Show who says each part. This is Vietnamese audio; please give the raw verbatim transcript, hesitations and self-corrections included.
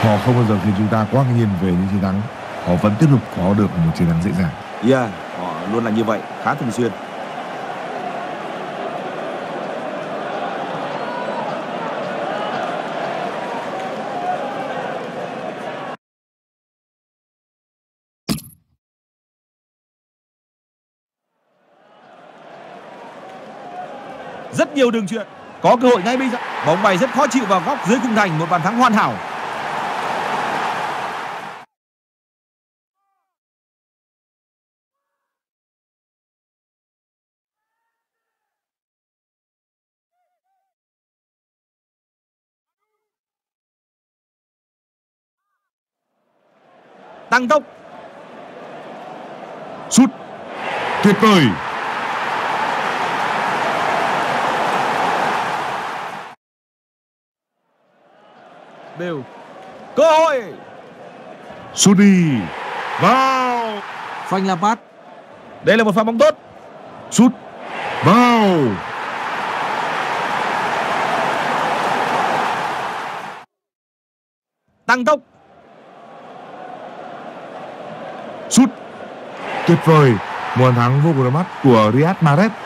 Speaker 1: Họ không bao giờ khiến chúng ta quá ngạc nhiên về những chiến thắng. Họ vẫn tiếp tục có được một chiến thắng dễ dàng.
Speaker 2: Yeah, họ luôn là như vậy, khá thường xuyên. Rất nhiều đường chuyền, có cơ hội ngay bây giờ. Bóng bay rất khó chịu vào góc dưới khung thành, một bàn thắng hoàn hảo. Tăng tốc.
Speaker 1: Sút tuyệt vời.
Speaker 2: Đều cơ hội.
Speaker 1: Sút đi vào.
Speaker 2: Phanh Lampard. Đây là một pha bóng tốt.
Speaker 1: Sút vào.
Speaker 2: Tăng tốc.
Speaker 1: Sút tuyệt vời. Một bàn thắng vô cùng đẹp mắt của Riyad Mahrez.